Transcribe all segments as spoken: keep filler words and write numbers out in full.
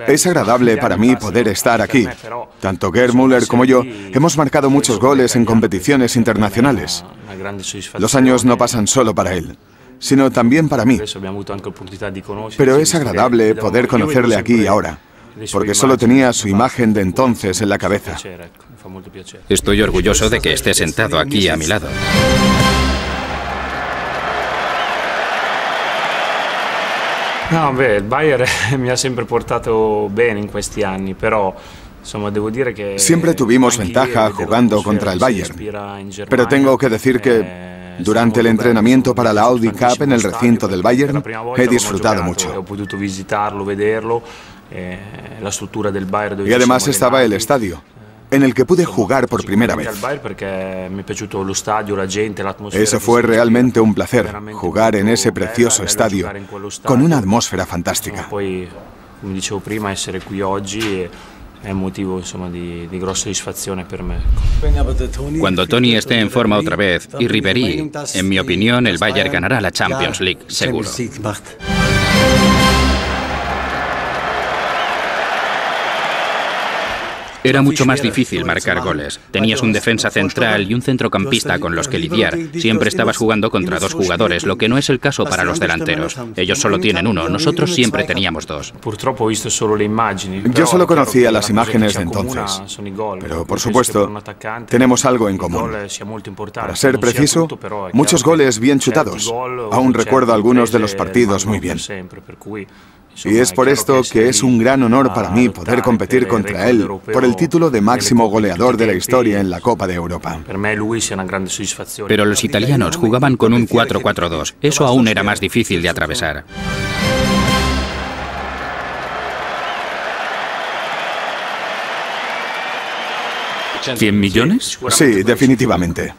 Es agradable para mí poder estar aquí. Tanto Gerd Müller como yo hemos marcado muchos goles en competiciones internacionales. Los años no pasan solo para él, sino también para mí. Pero es agradable poder conocerle aquí y ahora, porque solo tenía su imagen de entonces en la cabeza. Estoy orgulloso de que esté sentado aquí a mi lado. No, beh, il Bayern mi ha sempre portato bene in questi anni, però insomma devo dire que siempre tuvimos ventaja jugando contra el Bayern, pero tengo que decir que durante el entrenamiento para la Audi Cup en el recinto del Bayern he disfrutado mucho. He podido visitarlo, vederlo, la estructura del Bayern. Y además estaba el estadio, en el que pude jugar por primera vez. Eso fue realmente un placer, jugar en ese precioso estadio, con una atmósfera fantástica. Come dicevo prima, essere qui oggi è un motivo insomma di, di grossa soddisfazione per me. Cuando Toni esté en forma otra vez y Ribéry, en mi opinión, el Bayern ganará la Champions League, seguro. Era mucho más difícil marcar goles. Tenías un defensa central y un centrocampista con los que lidiar. Siempre estabas jugando contra dos jugadores, lo que no es el caso para los delanteros. Ellos solo tienen uno, nosotros siempre teníamos dos. Yo solo conocía las imágenes de entonces, pero por supuesto, tenemos algo en común. Para ser preciso, muchos goles bien chutados. Aún recuerdo algunos de los partidos muy bien. Y es por esto que es un gran honor para mí poder competir contra él por el título de máximo goleador de la historia en la Copa de Europa. Pero los italianos jugaban con un cuatro cuatro dos. Eso aún era más difícil de atravesar. ¿Cien millones? Sí, definitivamente.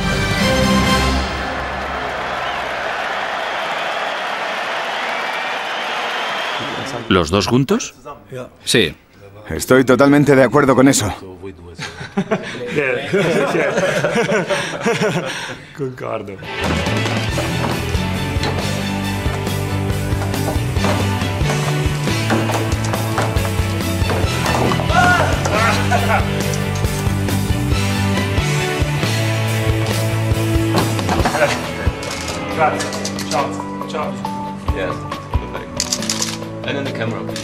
¿Los dos juntos? Sí. Estoy totalmente de acuerdo con eso. Concordo. Grazie. Ciao. Ciao. Yes. And then the camera.